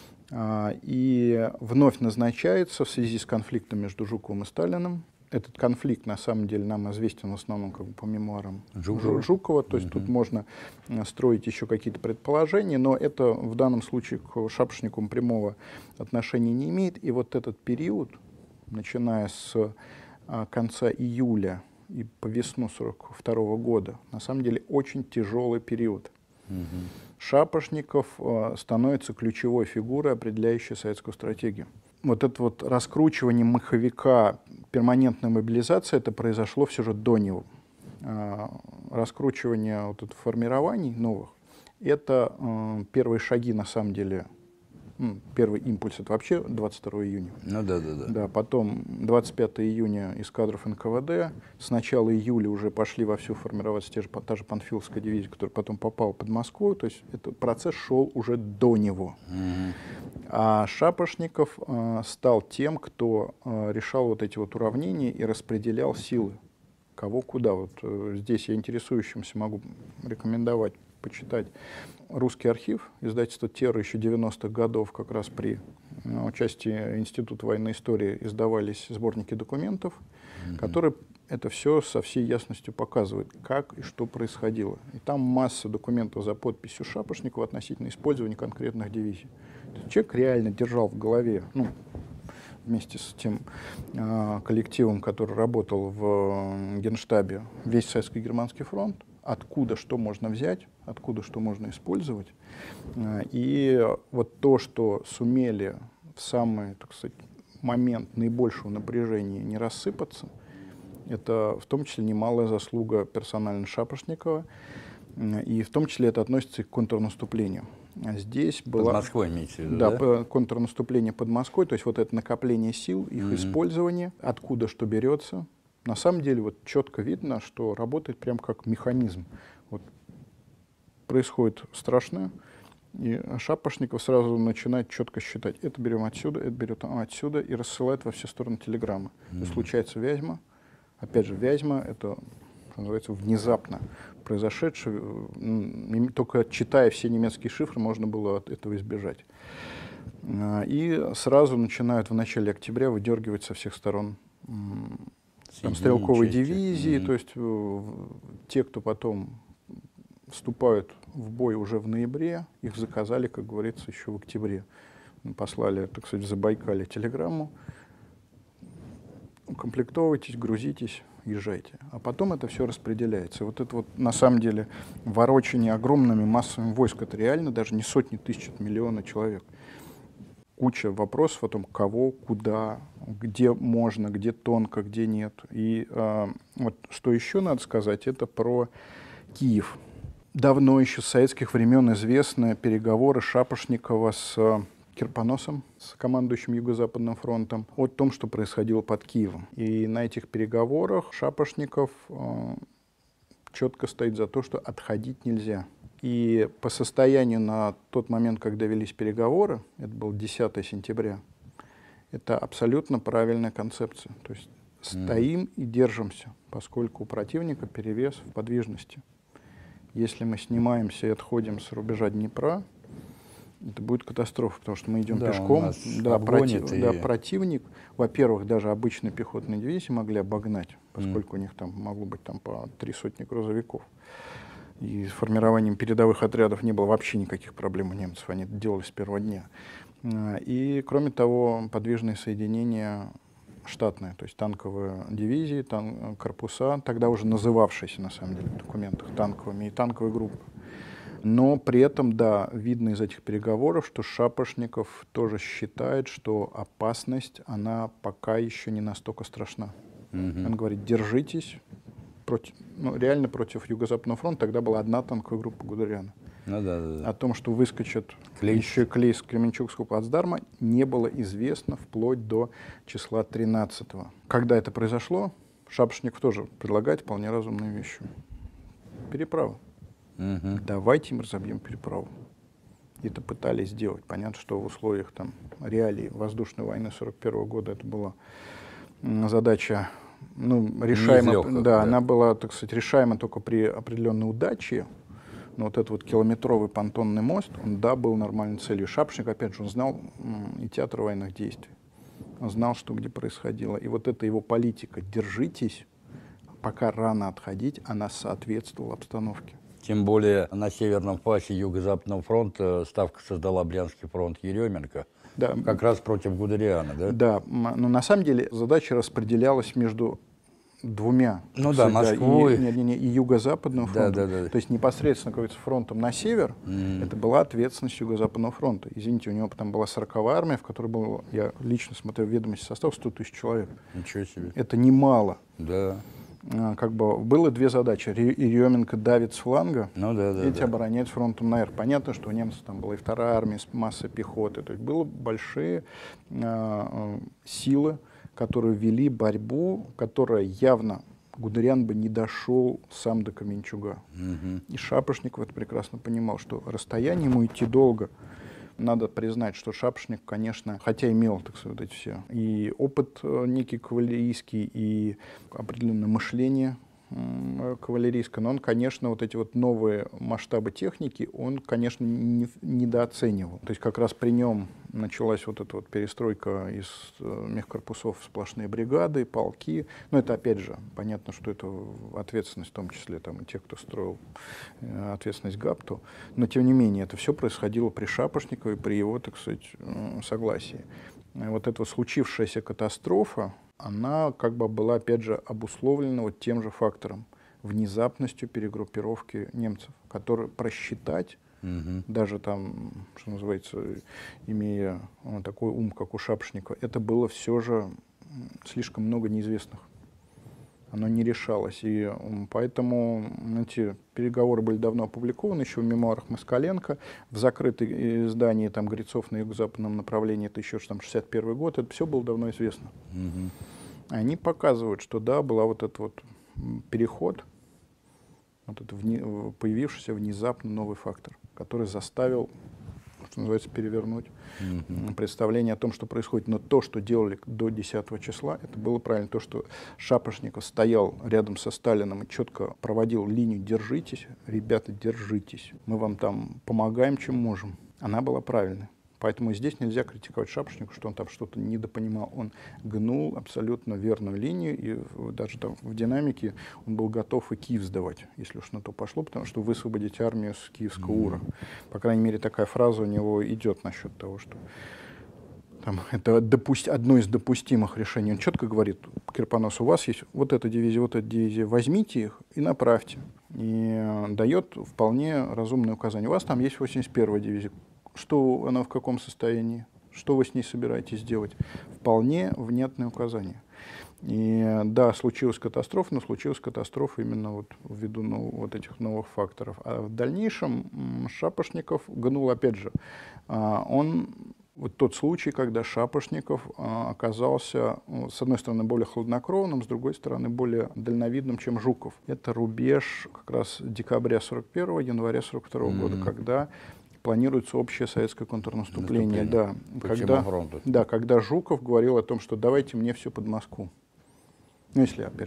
Speaker 2: а, и вновь назначается в связи с конфликтом между Жуковым и Сталиным. Этот конфликт, на самом деле, нам известен в основном как бы, по мемуарам Жукова. Жукова, то есть mm-hmm. тут можно строить еще какие-то предположения, но это в данном случае к Шапошникову прямого отношения не имеет. И вот этот период, начиная с а, конца июля и по весну сорок второго года, на самом деле очень тяжелый период. Mm-hmm. Шапошников а, становится ключевой фигурой, определяющей советскую стратегию. Вот это вот раскручивание маховика, перманентная мобилизация, это произошло все же до него. А, раскручивание вот это формирований новых, это а, первые шаги, на самом деле, первый импульс, это вообще двадцать второго июня.
Speaker 1: Ну да, да, да.
Speaker 2: Да, потом двадцать пятого июня эскадров эн ка вэ дэ. С начала июля уже пошли вовсю формироваться те же, та же Панфиловская дивизия, которая потом попала под Москву. То есть этот процесс шел уже до него. Mm-hmm. А Шапошников э, стал тем, кто э, решал вот эти вот уравнения и распределял силы. Кого куда. Вот э, здесь я интересующимся могу рекомендовать почитать русский архив, издательство «Терра» еще девяностых годов, как раз при э, участии Института военной истории издавались сборники документов, mm-hmm. которые это все со всей ясностью показывают, как и что происходило. И там масса документов за подписью Шапошникова относительно использования конкретных дивизий. Человек реально держал в голове, ну, вместе с тем э, коллективом, который работал в э, Генштабе, весь Советско-Германский фронт, откуда что можно взять, откуда что можно использовать. И вот то, что сумели в самый, так сказать, момент наибольшего напряжения не рассыпаться, это в том числе немалая заслуга персонально Шапошникова, и в том числе это относится и к контрнаступлению. Здесь было...
Speaker 1: Под Москвой имеете в виду,
Speaker 2: да?
Speaker 1: Да,
Speaker 2: контрнаступление под Москвой, то есть вот это накопление сил, их mm-hmm. использование, откуда что берется. На самом деле вот четко видно, что работает прям как механизм. Вот происходит страшное, и Шапошников сразу начинает четко считать. Это берем отсюда, это берем отсюда, и рассылает во все стороны телеграммы. Mm-hmm. И случается Вязьма. Опять же, Вязьма — это, что называется, внезапно произошедшее. Только читая все немецкие шифры, можно было от этого избежать. И сразу начинают в начале октября выдергивать со всех сторон там, стрелковые дивизии, mm-hmm. то есть э, те, кто потом вступают в бой уже в ноябре, их заказали, как говорится, еще в октябре. Послали, так сказать, в Забайкалье телеграмму: укомплектовывайтесь, грузитесь, езжайте. А потом это все распределяется. Вот это вот на самом деле ворочание огромными массами войск, это реально даже не сотни тысяч, это миллионы человек. Куча вопросов о том, кого, куда, где можно, где тонко, где нет. И э, вот что еще надо сказать, это про Киев. Давно еще с советских времен известны переговоры Шапошникова с э, Кирпоносом, с командующим Юго-Западным фронтом, о том, что происходило под Киевом. И на этих переговорах Шапошников э, четко стоит за то, что отходить нельзя. И по состоянию на тот момент, когда велись переговоры, это было десятого сентября, это абсолютно правильная концепция. То есть стоим mm. и держимся, поскольку у противника перевес в подвижности. Если мы снимаемся и отходим с рубежа Днепра, это будет катастрофа, потому что мы идем
Speaker 1: Да, он
Speaker 2: пешком.
Speaker 1: нас
Speaker 2: Да,
Speaker 1: обгонит
Speaker 2: проти-
Speaker 1: и-
Speaker 2: да, противник, во-первых, даже обычные пехотные дивизии могли обогнать, поскольку у них там могло быть там по три сотни грузовиков. И с формированием передовых отрядов не было вообще никаких проблем у немцев, они это делали с первого дня. А, И, кроме того, подвижные соединения штатные, то есть танковые дивизии, тан- корпуса, тогда уже называвшиеся, на самом деле, в документах танковыми, и танковые группы. Но при этом, да, видно из этих переговоров, что Шапошников тоже считает, что опасность, она пока еще не настолько страшна.
Speaker 1: Мгм.
Speaker 2: Он говорит, держитесь, против, ну, реально против Юго-Западного фронта тогда была одна танковая группа Гудериана.
Speaker 1: Ну да, да, да.
Speaker 2: О том, что выскочат
Speaker 1: Клейст.
Speaker 2: еще клей с Кременчугского плацдарма, не было известно вплоть до числа тринадцатого. Когда это произошло, Шапошников тоже предлагает вполне разумную вещь. Переправа.
Speaker 1: Мгм.
Speaker 2: Давайте мы разобьем переправу. Это пытались сделать. Понятно, что в условиях там, реалий воздушной войны сорок первого года это была м, задача ну, решаема.
Speaker 1: легких,
Speaker 2: да,
Speaker 1: да.
Speaker 2: она была, так сказать, решаема только при определенной удаче. Но вот этот вот километровый понтонный мост, он, да, был нормальной целью. Шапошник, опять же, он знал м, и театр военных действий. Он знал, что где происходило. И вот эта его политика «держитесь», пока рано отходить, она соответствовала обстановке.
Speaker 1: Тем более на северном фасе Юго-Западного фронта Ставка создала Брянский фронт Еременко,
Speaker 2: Да,
Speaker 1: как раз против Гудериана, да?
Speaker 2: да, м, но на самом деле задача распределялась между двумя.
Speaker 1: Ну
Speaker 2: так
Speaker 1: да,
Speaker 2: сказать,
Speaker 1: Москвой.
Speaker 2: И, не, не, не, и Юго-Западным
Speaker 1: Да,
Speaker 2: фронтом.
Speaker 1: да, да.
Speaker 2: То есть непосредственно, как говорится, фронтом на север,
Speaker 1: М.
Speaker 2: это была ответственность Юго-Западного фронта. Извините, у него там была сороковая армия, в которой было, я лично смотрел ведомости состав, сто тысяч человек.
Speaker 1: Ничего себе.
Speaker 2: Это немало.
Speaker 1: Да.
Speaker 2: А, Как бы было две задачи. Ре- Еременко давит с фланга,
Speaker 1: Ну да, да,
Speaker 2: эти
Speaker 1: да.
Speaker 2: оборонять фронтом на Р. Понятно, что у немцев там была и вторая армия с массой пехоты. То есть было большие а, э, силы, которые вели борьбу, которая явно Гудериан бы не дошел сам до Кременчуга.
Speaker 1: Мгм.
Speaker 2: И Шапошников это прекрасно понимал, что расстояние ему идти долго. Надо признать, что Шапошник, конечно, хотя имел, так сказать, вот эти все, и опыт э, некий кавалерийский, и определенное мышление м, кавалерийское, но он, конечно, вот эти вот новые масштабы техники, он, конечно, не- недооценивал. То есть как раз при нем началась вот эта вот перестройка из э, мехкорпусов в сплошные бригады, полки. Но это, опять же, понятно, что это ответственность, в том числе там, и тех, кто строил э, ответственность ГАПТу. Но, тем не менее, это все происходило при Шапошникове, при его, так сказать, э, согласии. И вот эта вот случившаяся катастрофа, она как бы была, опять же, обусловлена вот тем же фактором, внезапностью перегруппировки немцев, которые просчитать,
Speaker 1: Мгм.
Speaker 2: даже там, что называется, имея э, такой ум, как у Шапошникова, это было все же м, слишком много неизвестных. Оно не решалось. И м, поэтому эти переговоры были давно опубликованы, еще в мемуарах Москаленко, в закрытой издании там, Грицов на юго-западном направлении, это еще там, шестьдесят первый год, это все было давно известно.
Speaker 1: Мгм.
Speaker 2: Они показывают, что да, был вот этот вот м, переход, вот этот вне- появившийся внезапно новый фактор, который заставил, что называется, перевернуть
Speaker 1: Мгм.
Speaker 2: м, представление о том, что происходит. Но то, что делали до десятого числа, это было правильно. То, что Шапошников стоял рядом со Сталиным и четко проводил линию «держитесь, ребята, держитесь, мы вам там помогаем, чем можем», она была правильной. Поэтому здесь нельзя критиковать Шапошникова, что он там что-то недопонимал. Он гнул абсолютно верную линию, и в- даже там в динамике он был готов и Киев сдавать, если уж на то пошло, потому что высвободить армию с Киевского Ура. По крайней мере, такая фраза у него идет насчет того, что там, это допусть- одно из допустимых решений. Он четко говорит Кирпоносу: у вас есть вот эта дивизия, вот эта дивизия, возьмите их и направьте. И э, дает вполне разумное указание. У вас там есть восемьдесят первая дивизия. Что она в каком состоянии? Что вы с ней собираетесь делать? Вполне внятное указание. И э, да, случилась катастрофа, но случилась катастрофа именно вот ввиду ну, вот этих новых факторов. А в дальнейшем м, Шапошников гнул, опять же, а, он вот тот случай, когда Шапошников а, оказался, ну, с одной стороны, более хладнокровным, с другой стороны, более дальновидным, чем Жуков. Это рубеж как раз декабря сорок первого, января сорок второго года,
Speaker 1: Мгм.
Speaker 2: когда планируется общее советское контрнаступление. Да,
Speaker 1: По
Speaker 2: когда,
Speaker 1: всему фронту.
Speaker 2: да, когда Жуков говорил о том, что давайте мне все под Москву. Ну, если, опять же,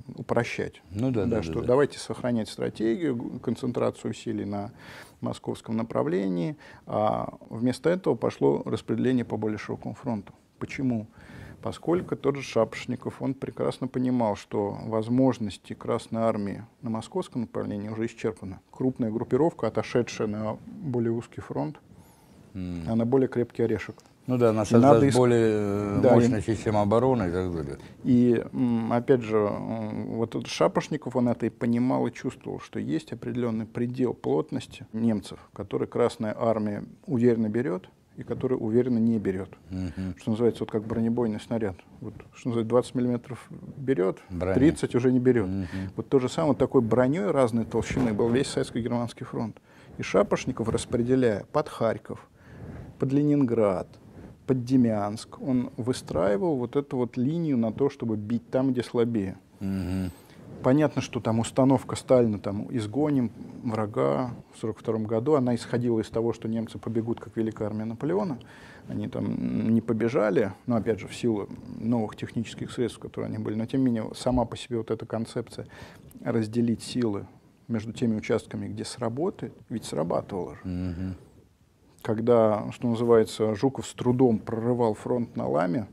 Speaker 2: упрощать.
Speaker 1: Ну да, да, да,
Speaker 2: что
Speaker 1: да.
Speaker 2: давайте сохранять стратегию, концентрацию усилий на московском направлении, а вместо этого пошло распределение по более широкому фронту. Почему? Поскольку тот же Шапошников, он прекрасно понимал, что возможности Красной Армии на московском направлении уже исчерпаны. Крупная группировка, отошедшая на более узкий фронт, mm. а на более крепкий орешек.
Speaker 1: Ну да, она создаст иск... более
Speaker 2: да,
Speaker 1: мощная
Speaker 2: и...
Speaker 1: система обороны и так далее.
Speaker 2: И, опять же, вот этот Шапошников, он это и понимал, и чувствовал, что есть определенный предел плотности немцев, который Красная Армия уверенно берет, и который уверенно не берет. Uh-huh. Что называется, вот как бронебойный снаряд. Вот, что называется, двадцать миллиметров берет, Броня. тридцать уже не берет. Uh-huh. Вот то же самое, вот такой броней разной толщины был весь Советско-Германский фронт. И Шапошников, распределяя под Харьков, под Ленинград, под Демянск, он выстраивал вот эту вот линию на то, чтобы бить там, где слабее. Uh-huh. Понятно, что там установка Сталина, там, изгоним врага в сорок втором году, она исходила из того, что немцы побегут, как Великая армия Наполеона. Они там не побежали, но, опять же, в силу новых технических средств, которые они были. Но, тем не менее, сама по себе вот эта концепция разделить силы между теми участками, где сработает, ведь срабатывала же. Mm-hmm. Когда, что называется, Жуков с трудом прорывал фронт на Ламе,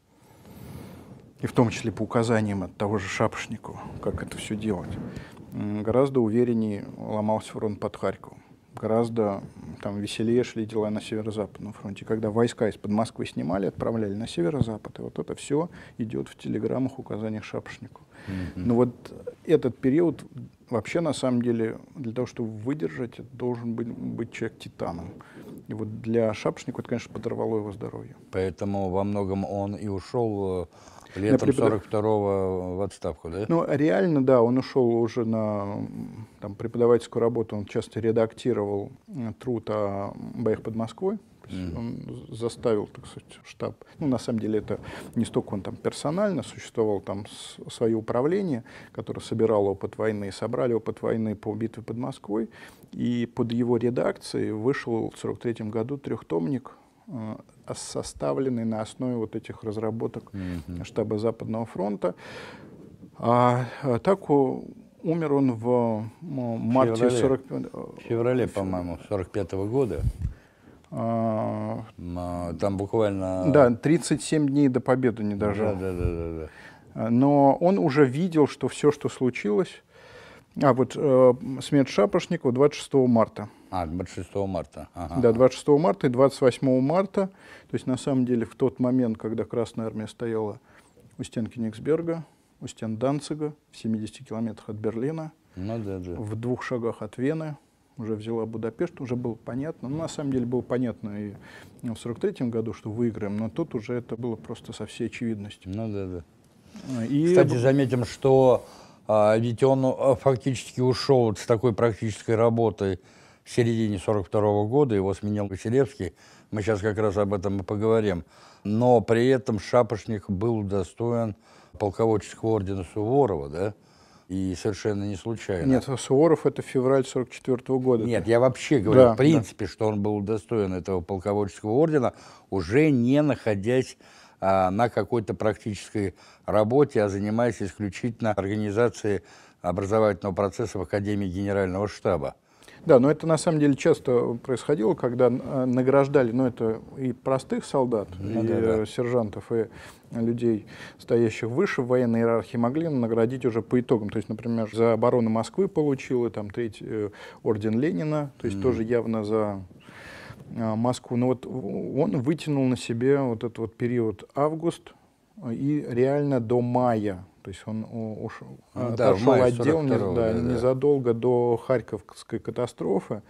Speaker 2: и в том числе по указаниям от того же Шапошникова, как это все делать, гораздо увереннее ломался фронт под Харьковом. Гораздо там, веселее шли дела на северо-западном фронте. Когда войска из-под Москвы снимали, отправляли на северо-запад, и вот это все идет в телеграммах, указаниях Шапошникова. Mm-hmm. Но вот этот период вообще, на самом деле, для того, чтобы выдержать, должен быть, быть человек титаном. И вот для Шапошникова это, конечно, подорвало его здоровье.
Speaker 1: Поэтому во многом он и ушел летом сорок второго в отставку, да?
Speaker 2: Ну, реально, да, он ушел уже на там, преподавательскую работу, он часто редактировал труд о боях под Москвой. Mm-hmm. Он заставил, так сказать, штаб. Ну, на самом деле, это не столько он там персонально, существовало там свое управление, которое собирало опыт войны, собрали опыт войны по битве под Москвой, и под его редакцией вышел в сорок третьем году трехтомник, составленный на основе вот этих разработок mm-hmm. штаба Западного фронта. А, а так умер он в марте сорок пятого
Speaker 1: В феврале, по-моему, сорок пятого года. А, там буквально...
Speaker 2: Да, тридцать семь дней до победы не дожил.
Speaker 1: Да, да, да, да, да.
Speaker 2: Но он уже видел, что все, что случилось... А, вот э, смерть Шапошникова двадцать шестого марта.
Speaker 1: А, двадцать шестого марта. Ага.
Speaker 2: Да, двадцать шестого марта и двадцать восьмого марта. То есть, на самом деле, в тот момент, когда Красная Армия стояла у стен Кенигсберга, у стен Данцига, в семидесяти километрах от Берлина,
Speaker 1: ну, да, да.
Speaker 2: в двух шагах от Вены, уже взяла Будапешт, уже было понятно. Ну, на самом деле, было понятно и в сорок третьем году, что выиграем, но тут уже это было просто со всей очевидностью.
Speaker 1: Ну, да, да.
Speaker 2: И...
Speaker 1: Кстати, заметим, что а, ведь он а, фактически ушел вот с такой практической работой в середине сорок второго года, его сменил Василевский, мы сейчас как раз об этом и поговорим. Но при этом Шапошник был удостоен полководческого ордена Суворова, да? И совершенно не случайно.
Speaker 2: Нет, Суворов — это февраль сорок четвёртого года.
Speaker 1: Нет, я вообще говорю,
Speaker 2: да,
Speaker 1: в принципе, да. что он был удостоен этого полководческого ордена, уже не находясь а, на какой-то практической работе, а занимаясь исключительно организацией образовательного процесса в Академии Генерального штаба.
Speaker 2: Да, но это на самом деле часто происходило, когда награждали, ну, это и простых солдат, ну, и да, да. сержантов, и людей, стоящих выше в военной иерархии, могли наградить уже по итогам. То есть, например, за оборону Москвы получил, и там третий орден Ленина, то есть mm-hmm. тоже явно за Москву. Но вот он вытянул на себе вот этот вот период август и реально до мая. То есть он ушел, ну, да, отошел отдел не, да, да, незадолго да. до Харьковской катастрофы.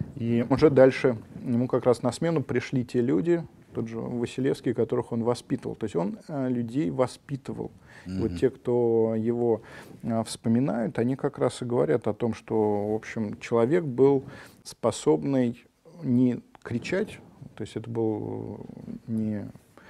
Speaker 2: И уже дальше ему как раз на смену пришли те люди, тот же Василевский, которых он воспитывал. То есть он а, людей воспитывал. Mm-hmm. Вот те, кто его а, вспоминают, они как раз и говорят о том, что, в общем, человек был способный не кричать, то есть это был не...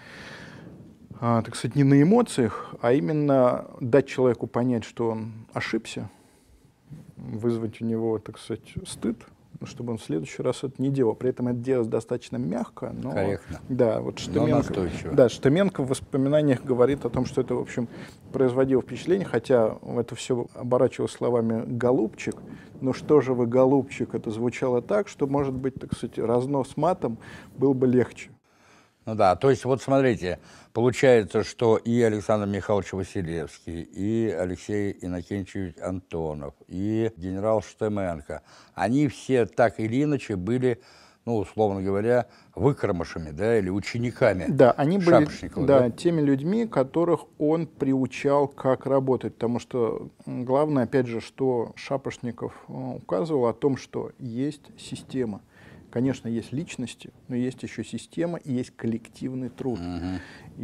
Speaker 2: А, так сказать, не на эмоциях, а именно дать человеку понять, что он ошибся, вызвать у него, так сказать, стыд чтобы он в следующий раз это не делал. При этом это делалось достаточно мягко, но...
Speaker 1: Корректно.
Speaker 2: Да, вот Штеменко, да, Штеменко в воспоминаниях говорит о том, что это, в общем, производило впечатление, хотя это все оборачивалось словами «голубчик». Но что же вы, голубчик? Это звучало так, что, может быть, так сказать, разнос матом был бы легче.
Speaker 1: Ну да, то есть вот смотрите, получается, что и Александр Михайлович Василевский, и Алексей Иннокентьевич Антонов, и генерал Штеменко, они все так или иначе были, ну, условно говоря, выкормышами, да, или учениками
Speaker 2: да, они
Speaker 1: Шапошникова.
Speaker 2: Были, да,
Speaker 1: да,
Speaker 2: теми людьми, которых он приучал, как работать. Потому что главное, опять же, что Шапошников указывал о том, что есть система. Конечно, есть личности, но есть еще система и есть коллективный труд.
Speaker 1: Угу.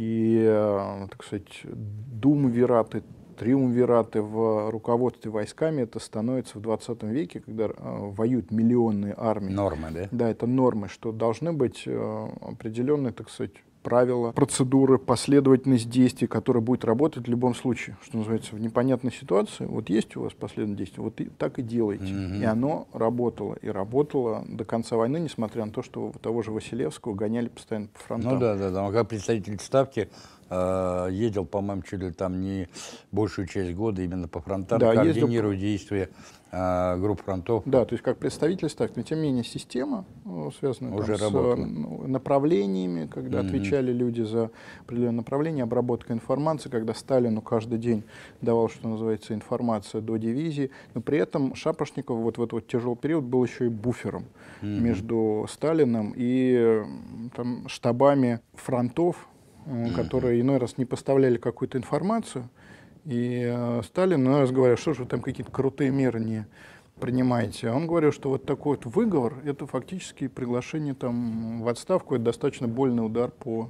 Speaker 2: И, так сказать, думвираты, триумвираты в руководстве войсками, это становится в двадцатом веке, когда воюют миллионные армии.
Speaker 1: Нормы, да?
Speaker 2: Да, это нормы, что должны быть определенные, так сказать, правила, процедуры, последовательность действий, которая будет работать в любом случае. Что называется, в непонятной ситуации, вот есть у вас последовательность действий, вот и так и делайте. Mm-hmm. И оно работало. И работало до конца войны, несмотря на то, что того же Василевского гоняли постоянно по фронтам.
Speaker 1: Ну да, да, да. Он как представитель Ставки э, ездил, по-моему, чуть ли там не большую часть года именно по фронтам,
Speaker 2: да,
Speaker 1: координируя
Speaker 2: ездил...
Speaker 1: действия э, групп фронтов.
Speaker 2: Да, то есть как представитель Ставки, но тем не менее система, связанная
Speaker 1: уже
Speaker 2: там, с направлениями, когда mm-hmm. отвечали люди за определенное направление, обработка информации, когда Сталину каждый день давал, что называется, информация до дивизии, но при этом Шапошников вот в этот вот тяжелый период был еще и буфером mm-hmm. между Сталиным и там, штабами фронтов, mm-hmm. которые иной раз не поставляли какую-то информацию, и э, Сталин иной раз говорил, что же вы там какие-то крутые меры не принимаете. А он говорил, что вот такой вот выговор, это фактически приглашение там, в отставку, это достаточно больный удар по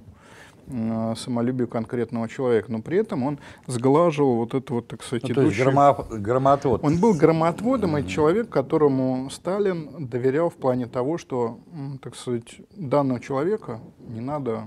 Speaker 2: э, самолюбию конкретного человека. Но при этом он сглаживал вот это вот, так сказать,
Speaker 1: ну, то есть громо... громотвод.
Speaker 2: Он был громотводом, mm-hmm. и человек, которому Сталин доверял в плане того, что, так сказать, данного человека не надо,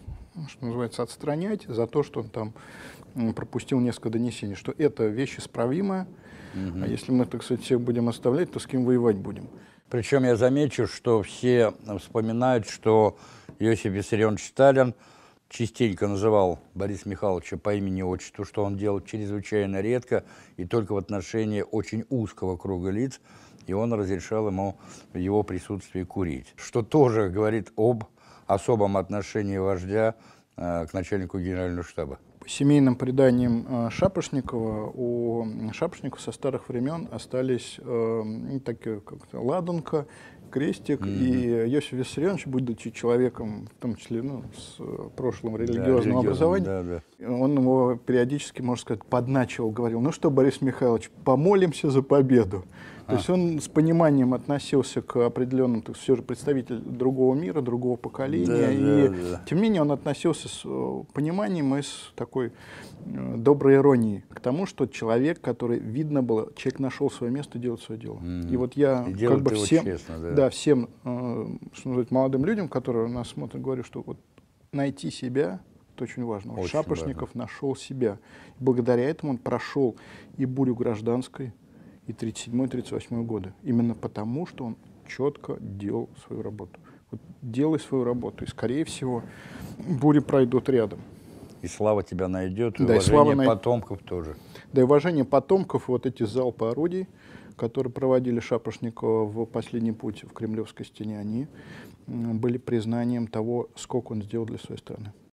Speaker 2: что называется, отстранять за то, что он там пропустил несколько донесений, что это вещь исправимая, угу. а если мы, так сказать, всех будем оставлять, то с кем воевать будем.
Speaker 1: Причем я замечу, что все вспоминают, что Иосиф Виссарионович Сталин частенько называл Бориса Михайловича по имени-отчеству, что он делал чрезвычайно редко и только в отношении очень узкого круга лиц, и он разрешал ему в его присутствии курить, что тоже говорит об особом отношении вождя э, к начальнику генерального штаба.
Speaker 2: По семейным преданиям Шапошникова, у Шапошникова со старых времен остались э, такие, как ладанка, крестик, mm-hmm. и Иосиф Виссарионович, будучи человеком, в том числе ну, с прошлым религиозным да, образованием, да, да. он его периодически, можно сказать, подначивал, говорил, ну что, Борис Михайлович, помолимся за победу. То а. есть он с пониманием относился к определенным, так, все же представитель другого мира, другого поколения, да, и да, да. тем не менее он относился с пониманием и с такой э, доброй иронией к тому, что человек, который видно было, человек нашел свое место, делает свое дело. Mm-hmm. И вот я и как бы всем, честно, да. Да, всем э, что называется, молодым людям, которые нас смотрят, говорю, что вот найти себя, это очень важно. Очень Шапошников важно. Нашел себя. И благодаря этому он прошел и бурю гражданской, и тридцать седьмой тридцать восьмой годы. Именно потому, что он четко делал свою работу. Вот делай свою работу, и, скорее всего, бури пройдут рядом.
Speaker 1: И слава тебя найдет, и
Speaker 2: да,
Speaker 1: уважение
Speaker 2: и най...
Speaker 1: потомков тоже.
Speaker 2: Да, и уважение потомков, вот эти залпы орудий, которые проводили Шапошникова в последний путь в Кремлевской стене, они были признанием того, сколько он сделал для своей страны.